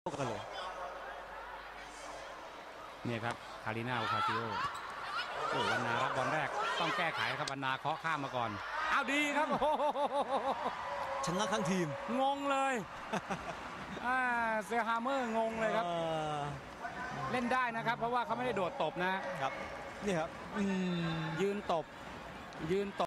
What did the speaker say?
กันเลยเนี่ยครับคาริน่าโอคาซิโอโอ้วันนารับบอลแรกต้องแก้ไขครับวันนาเคาะข้ามมาก่อนอ้าวดีครับโอ้ชนะทั้งทีมงงเลยเซฮาเมอร์งงเลยครับเล่นได้นะครับเพราะว่าเขาไม่ได้โดดตบนะครับนี่ครับยืนตบ